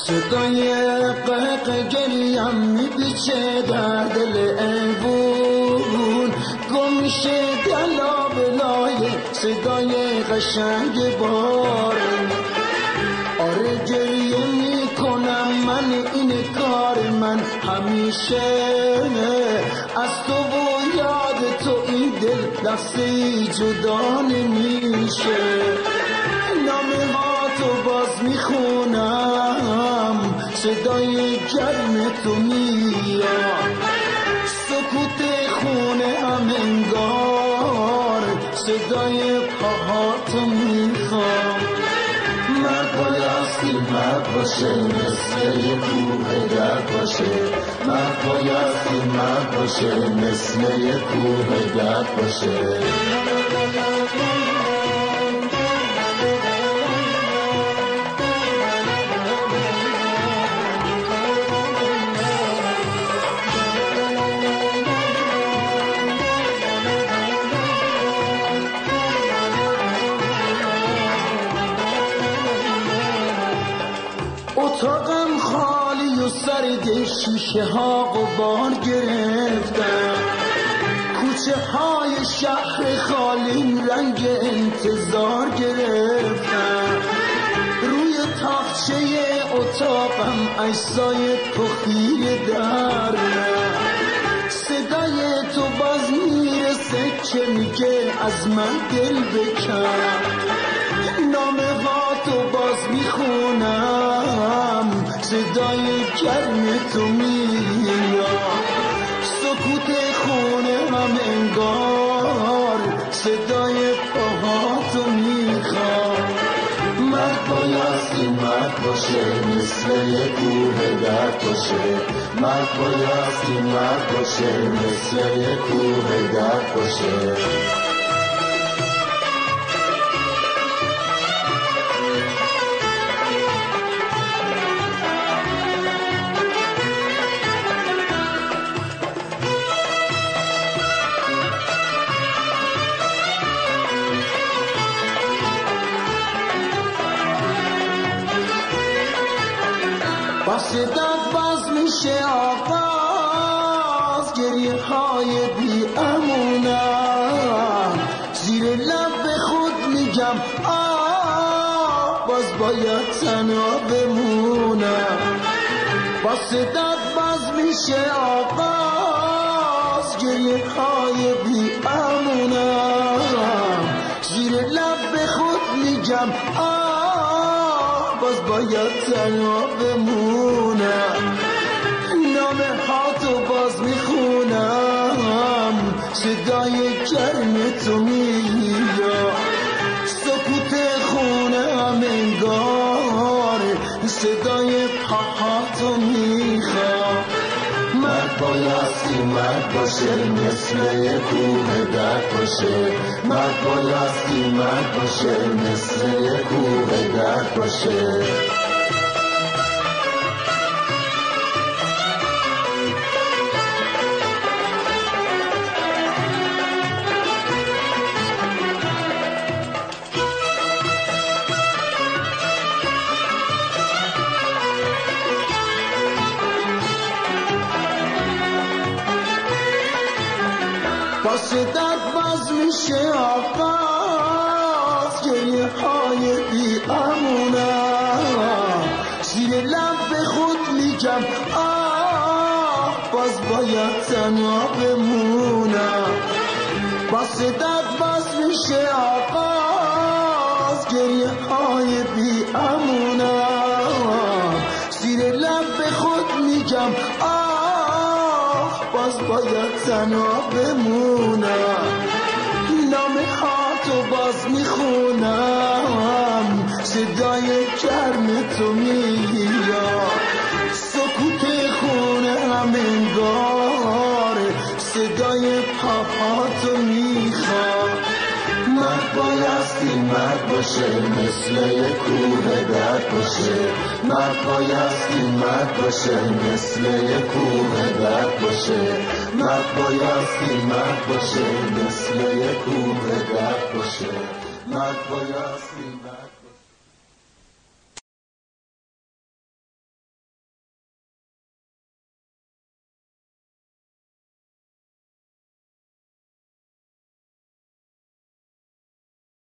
صدای قهق گریم میپیچه در دل ایوون، گم میشه دلا بلای صدای قشنگ بارون. آره گریه میکنم من، این کار من همیشه، از تو و یاد تو این دل لحظه‌ای جدا نمیشه. نامه ها تو باز میخونم، صدای گرم تو میاد، سکوت خونه هم انگار صدای پاهاتو میخوام. مرد بایستی مرد باشه، مثل یه کوه درد باشه. مرد بایستی مرد باشه، مثل یه کوه درد باشه. اتاقم خالی و سرد، شیشه ها غبار گرفتن، کوچه های شهر خالی رنگ انتظار گرفتن. روی تاقچه اتاقم اجزای تو خیره در صدای تو باز میرسه که میگه از من دل بکن. نامه ها تو باز میخونم، صدای گرم تو میاد، سکوت خونه هم انگار صدای پاهاتو میخواد. مرد بایستی مرد باشه، مثل یه کوه درد باشه. مرد بایستی مرد باشه، مثل یه کوه درد باشه. با صدت باز میشه آغاز، گریه های بی امونم، زیر لب به خود میگم باز باید تنها بمونم. با صدت باز میشه آغاز، گریه های بی امونم، زیر لب به خود میگم باز باید تنها بمونم. نامه ها تو باز میخونم، صدای گرم تو میاد، سکوت خونه هم انگار صدای پاهاتو میخواد. مرد بایستی مرد باشه، مثل یه کوه درد باشه. مرد بایستی مرد باشه، مثل یه کوه درد باشه. با صدت باز میشه آغاز، گریه های بی امونم، زیر لب به خود میگم باز باید تنها بمونم. با صدت باز میشه آغاز، گریه های بی امونم، زیر لب به خود میگم باز باید تنها بمونم. نامه ها تو باز میخونم، صدای گرم تو میاد، سکوت خونه هم انگار صدای پاهاتو میخواد. مرد بایستی مرد باشه، مثل یه کوه درد باشه. مرد بایستی مرد باشه، مثل یه کوه درد باشه. مرد بایستی مرد باشه، مثل یه کوه درد باشه. مرد بایستی مرد